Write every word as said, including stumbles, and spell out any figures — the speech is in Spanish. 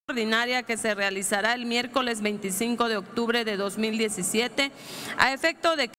ordinaria que se realizará el miércoles veinticinco de octubre de dos mil diecisiete a efecto de